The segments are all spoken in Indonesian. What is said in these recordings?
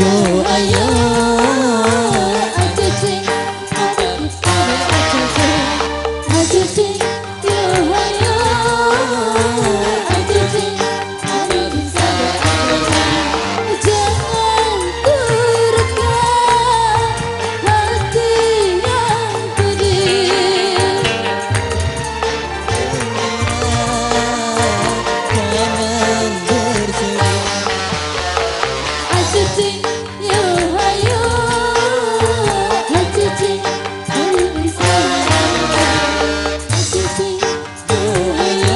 Yo ayo aja sing aja sing yo ayo aja sing jangan turutkan hati yang pedih. Jangan bersedih. Aja sing yo ayo aja sing ayo bersama. Aja sing yo ayo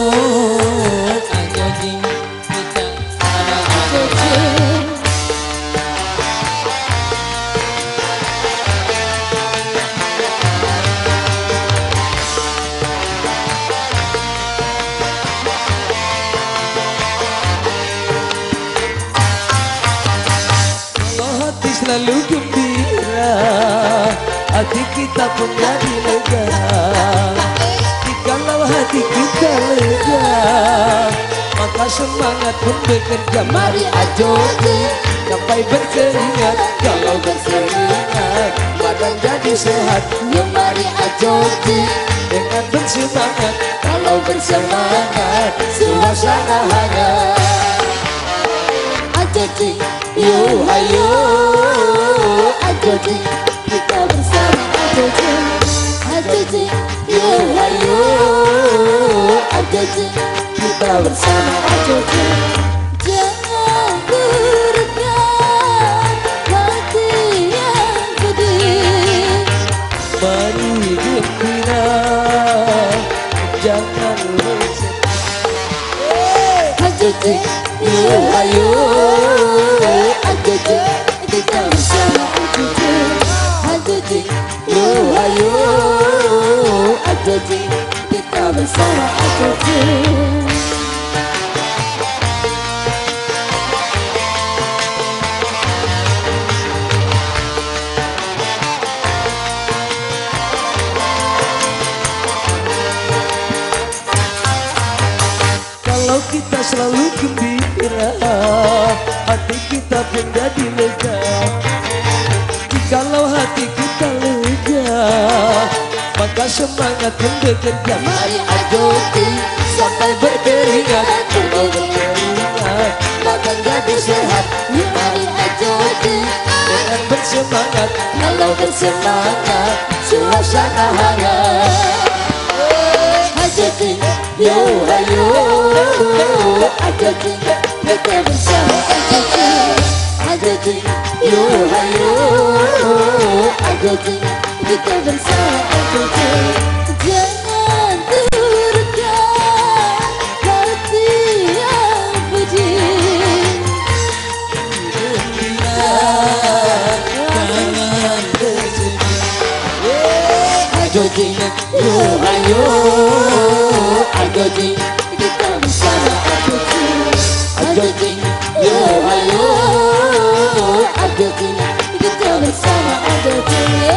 aja sing kita aja sing. Kalau hati selalu gembira, hati kita pun jadi lega. Jikalau hati kita lega, maka semangat pun bekerja. Mari ajo sampai berkeringat. Kalau berkeringat, badan jadi sehat. Yo mari aja Dengan bersemangat, kalau bersemangat suasana hangat. Aja sing yo ayo aja sing kita bersama. Aja sing yo ayo aja sing kita bersama. Aja sing jangan turutkan hati yang pedih. mari gembira, jangan bersedih. Aja sing yo ayo aja sing kita bersama. Aja sing yo ayo aja sing kita bersama. Aja sing Kalau kita selalu gembira, hati kita pun jadi lega. Jikalau hati kita lega, maka semangat pun bekerja. mari aja sing Sampai berkeringat, kalau berkeringat, makan jadi sehat. Yo mari aja sing dengan bersemangat. kalau bersemangat suasana hangat. Aja sing yo ayo aja sing kita bersama. Aja sing yo ayo aja sing kita bersama. Aja sing jangan turutkan hati yang pedih. Jangan bersedih. Aja sing yo ayo aja sing kita bersama. Aja sing yo ayo aja sing kita bersama. Aja sing yo.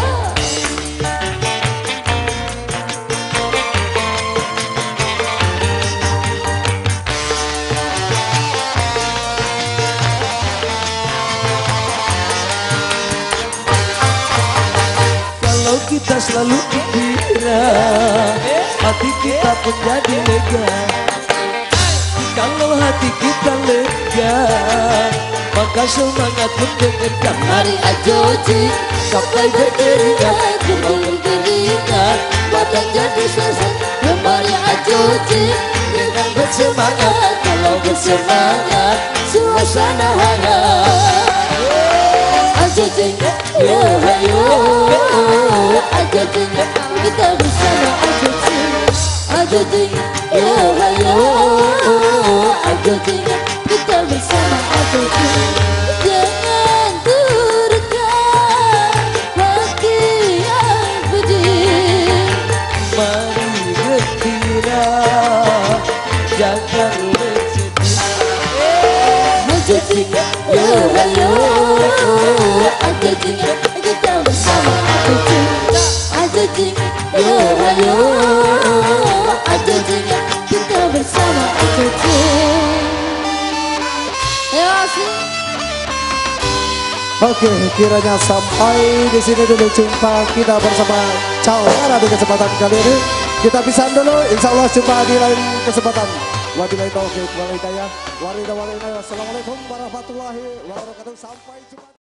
Kalau kita selalu gembira, hati kita pun jadi lega. Kalau hati kita lega, maka semangat pun bekerja. Mari aja sing Sampai berkeringat, berkeringat badan jadi sehat. Yo mari aja sing dengan bersemangat. kalau bersemangat suasana hangat. Aja sing yo ayo aja sing kita bersama. Aja sing yo ayo aja sing kita bersama. Aja sing jangan turutkan hati yang pedih. Mari gembira, jangan bersedih. Aja sing yo ayo aja sing kita bersama. Aja sing yo ayo aja sing kita bersama. Aja sing. Terima kasih. Oke, kiranya sampai di sini dulu jumpa kita bersama Cawara di kesempatan kali ini. Kita pisahan dulu, insya Allah jumpa di lain kesempatan. Wabillahi taufiq wal hidayah. Assalamualaikum warahmatullahi wabarakatuh. Sampai jumpa.